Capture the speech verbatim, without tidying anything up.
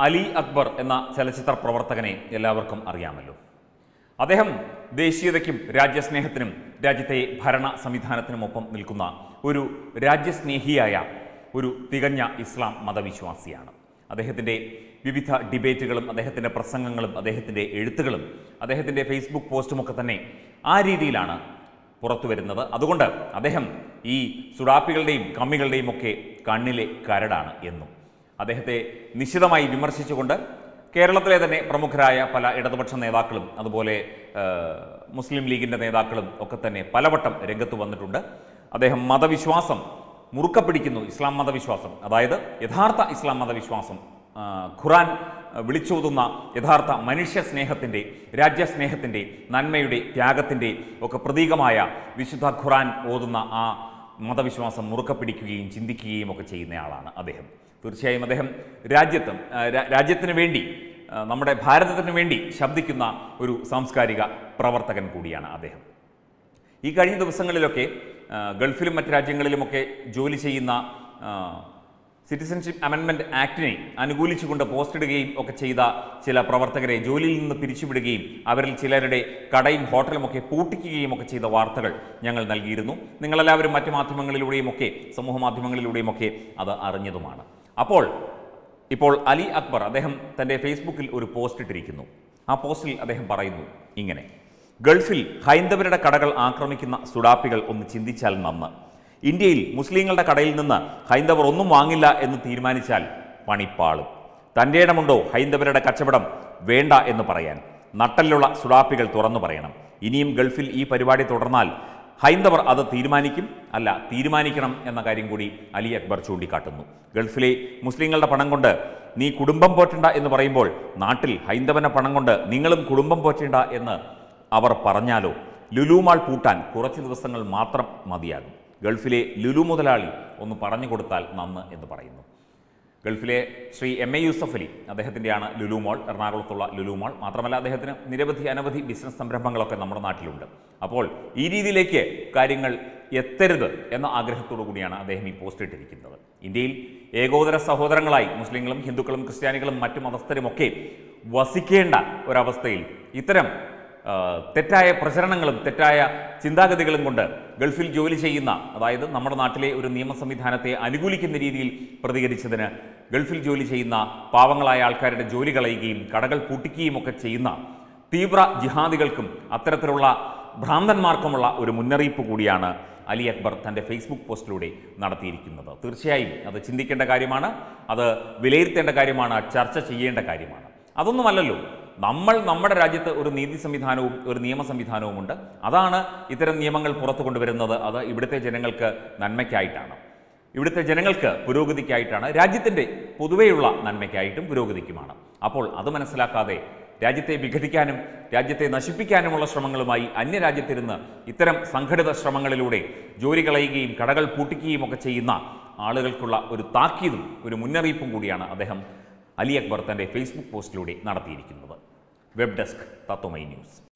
അലി അക്ബർ എന്ന ചലച്ചിത്ര പ്രവർത്തകനെ എല്ലാവർക്കും അറിയാമല്ലോ. അദ്ദേഹം ദേശീയതയ്ക്കും രാജ്യസ്നേഹത്തിനും രാജ്യത്തെ ഭരണ സംവിധാനത്തിനുമൊപ്പം നിൽക്കുന്ന ഒരു രാജ്യസ്നേഹിയായ ഒരു തികഞ്ഞ ഇസ്ലാം മതവിശ്വാസിയാണ്. അദ്ദേഹത്തിൻ്റെ വിവിധ ഡിബേറ്റുകളും അദ്ദേഹത്തിൻ്റെ പ്രസംഗങ്ങളും അദ്ദേഹത്തിൻ്റെ എഴുത്തുകളും അദ്ദേഹത്തിൻ്റെ ഫേസ്ബുക്ക് പോസ്റ്റുമൊക്കെ തന്നെ ആ രീതിയിലാണ് പുറത്തു വരുന്നത്. അതുകൊണ്ട് അദ്ദേഹം ഈ സുഡാപ്പികളുടെയും കമ്മികളുടെയും ഒക്കെ കണ്ണിലെ കരടാണ് എന്നും. അദ്ദേഹത്തെ നിശിതമായി വിമർശിച്ചുകൊണ്ട് കേരളത്തിലെ തന്നെ പ്രമുഖരായ പല ഇടതുപക്ഷ നേതാക്കളും അതുപോലെ മുസ്ലിം ലീഗിൻ്റെ നേതാക്കളും ഒക്കെ തന്നെ പലവട്ടം രംഗത്ത് വന്നിട്ടുണ്ട്. അദ്ദേഹം മതവിശ്വാസം മുറുക്ക പിടിക്കുന്നു, ഇസ്ലാം മതവിശ്വാസം, അതായത് യഥാർത്ഥ ഇസ്ലാം മതവിശ്വാസം, ഖുറാൻ വിളിച്ചോതുന്ന യഥാർത്ഥ മനുഷ്യ സ്നേഹത്തിൻ്റെ, രാജ്യസ്നേഹത്തിൻ്റെ, നന്മയുടെ, ത്യാഗത്തിൻ്റെ ഒക്കെ പ്രതീകമായ വിശുദ്ധ ഖുറാൻ ഓതുന്ന ആ മതവിശ്വാസം മുറുക്ക പിടിക്കുകയും ചിന്തിക്കുകയും ഒക്കെ ചെയ്യുന്നയാളാണ് അദ്ദേഹം. തീർച്ചയായും അദ്ദേഹം രാജ്യത്തും രാജ്യത്തിന് വേണ്ടി, നമ്മുടെ ഭാരതത്തിന് വേണ്ടി ശബ്ദിക്കുന്ന ഒരു സാംസ്കാരിക പ്രവർത്തകൻ കൂടിയാണ് അദ്ദേഹം. ഈ കഴിഞ്ഞ ദിവസങ്ങളിലൊക്കെ ഗൾഫിലും മറ്റ് രാജ്യങ്ങളിലുമൊക്കെ ജോലി ചെയ്യുന്ന സിറ്റിസൺഷിപ്പ് അമെൻമെൻറ്റ് ആക്ടിനെ അനുകൂലിച്ചുകൊണ്ട് പോസ്റ്റിടുകയും ഒക്കെ ചെയ്ത ചില പ്രവർത്തകരെ ജോലിയിൽ നിന്ന് പിരിച്ചുവിടുകയും അവരിൽ ചിലരുടെ കടയും ഹോട്ടലുമൊക്കെ പൂട്ടിക്കുകയും ഒക്കെ ചെയ്ത വാർത്തകൾ ഞങ്ങൾ നൽകിയിരുന്നു. നിങ്ങളെല്ലാവരും മറ്റ് മാധ്യമങ്ങളിലൂടെയും ഒക്കെ സമൂഹ മാധ്യമങ്ങളിലൂടെയും ഒക്കെ അത് അറിഞ്ഞതുമാണ്. അപ്പോൾ ഇപ്പോൾ അലി അക്ബർ അദ്ദേഹം തൻ്റെ ഫേസ്ബുക്കിൽ ഒരു പോസ്റ്റ് ഇട്ടിരിക്കുന്നു. ആ പോസ്റ്റിൽ അദ്ദേഹം പറയുന്നു ഇങ്ങനെ: ഗൾഫിൽ ഹൈന്ദവരുടെ കടകൾ ആക്രമിക്കുന്ന സുഡാപ്പികൾ ഒന്ന് ചിന്തിച്ചാൽ നന്ന്. ഇന്ത്യയിൽ മുസ്ലിങ്ങളുടെ കടയിൽ നിന്ന് ഹൈന്ദവർ ഒന്നും വാങ്ങില്ല എന്ന് തീരുമാനിച്ചാൽ പണിപ്പാളും. തൻ്റെ ഇടമുണ്ടോ ഹൈന്ദവരുടെ കച്ചവടം വേണ്ട എന്ന് പറയാൻ? നട്ടലുള്ള സുഡാപ്പികൾ തുറന്നു പറയണം. ഇനിയും ഗൾഫിൽ ഈ പരിപാടി തുടർന്നാൽ ഹൈന്ദവർ അത് തീരുമാനിക്കും, അല്ല തീരുമാനിക്കണം എന്ന കാര്യം കൂടി അലി അക്ബർ ചൂണ്ടിക്കാട്ടുന്നു. ഗൾഫിലെ മുസ്ലിങ്ങളുടെ പണം കൊണ്ട് നീ കുടുംബം പോറ്റണ്ട എന്ന് പറയുമ്പോൾ നാട്ടിൽ ഹൈന്ദവന പണം കൊണ്ട് നിങ്ങളും കുടുംബം പോറ്റേണ്ട എന്ന് അവർ പറഞ്ഞാലോ? ലുലുമാൾ പൂട്ടാൻ കുറച്ച് ദിവസങ്ങൾ മാത്രം മതിയാകും. ഗൾഫിലെ ലുലു മുതലാളി ഒന്ന് പറഞ്ഞു കൊടുത്താൽ നന്ന് എന്ന് പറയുന്നു. ഗൾഫിലെ ശ്രീ എം എ യൂസഫ് അലി, അദ്ദേഹത്തിൻ്റെയാണ് ലുലു മാൾ, എറണാകുളത്തുള്ള ലുലു മാൾ. മാത്രമല്ല അദ്ദേഹത്തിന് നിരവധി അനവധി ബിസിനസ് സംരംഭങ്ങളൊക്കെ നമ്മുടെ നാട്ടിലുണ്ട്. അപ്പോൾ ഈ രീതിയിലേക്ക് കാര്യങ്ങൾ എത്തരുത് എന്ന ആഗ്രഹത്തോടു കൂടിയാണ് അദ്ദേഹം ഈ പോസ്റ്റ് ഇട്ടിരിക്കുന്നത്. ഇന്ത്യയിൽ ഏകോദര സഹോദരങ്ങളായി മുസ്ലിങ്ങളും ഹിന്ദുക്കളും ക്രിസ്ത്യാനികളും മറ്റു മതസ്ഥരുമൊക്കെ വസിക്കേണ്ട ഒരവസ്ഥയിൽ ഇത്തരം തെറ്റായ പ്രചരണങ്ങളും തെറ്റായ ചിന്താഗതികളും കൊണ്ട് ഗൾഫിൽ ജോലി ചെയ്യുന്ന, അതായത് നമ്മുടെ നാട്ടിലെ ഒരു നിയമ സംവിധാനത്തെ അനുകൂലിക്കുന്ന രീതിയിൽ പ്രതികരിച്ചതിന് ഗൾഫിൽ ജോലി ചെയ്യുന്ന പാവങ്ങളായ ആൾക്കാരുടെ ജോലി കളയുകയും കടകൾ പൂട്ടിക്കുകയും ഒക്കെ ചെയ്യുന്ന തീവ്ര ജിഹാദികൾക്കും അത്തരത്തിലുള്ള ഭ്രാന്തന്മാർക്കുമുള്ള ഒരു മുന്നറിയിപ്പ് കൂടിയാണ് അലി അക്ബർ തൻ്റെ ഫേസ്ബുക്ക് പോസ്റ്റിലൂടെ നടത്തിയിരിക്കുന്നത്. തീർച്ചയായും അത് ചിന്തിക്കേണ്ട കാര്യമാണ്, അത് വിലയിരുത്തേണ്ട കാര്യമാണ്, ചർച്ച ചെയ്യേണ്ട കാര്യമാണ്. അതൊന്നുമല്ലല്ലോ, നമ്മൾ നമ്മുടെ രാജ്യത്ത് ഒരു നീതി സംവിധാനവും ഒരു നിയമ സംവിധാനവുമുണ്ട്. അതാണ് ഇത്തരം നിയമങ്ങൾ പുറത്തു കൊണ്ടുവരുന്നത്. അത് ഇവിടുത്തെ ജനങ്ങൾക്ക് നന്മയ്ക്കായിട്ടാണ്, ഇവിടുത്തെ ജനങ്ങൾക്ക് പുരോഗതിക്കായിട്ടാണ്, രാജ്യത്തിൻ്റെ പൊതുവെയുള്ള നന്മയ്ക്കായിട്ടും പുരോഗതിക്കുമാണ്. അപ്പോൾ അത് മനസ്സിലാക്കാതെ രാജ്യത്തെ വിഘടിക്കാനും രാജ്യത്തെ നശിപ്പിക്കാനുമുള്ള ശ്രമങ്ങളുമായി അന്യരാജ്യത്തിരുന്ന് ഇത്തരം സംഘടിത ശ്രമങ്ങളിലൂടെ ജോലി കളയുകയും കടകൾ പൂട്ടിക്കുകയും ഒക്കെ ചെയ്യുന്ന ആളുകൾക്കുള്ള ഒരു താക്കീതും ഒരു മുന്നറിയിപ്പും കൂടിയാണ് അദ്ദേഹം അലി അക്ബർ തൻ്റെ ഫേസ്ബുക്ക് പോസ്റ്റിലൂടെ നടത്തിയിരിക്കുന്നത്. Web desk Tatwamayi news.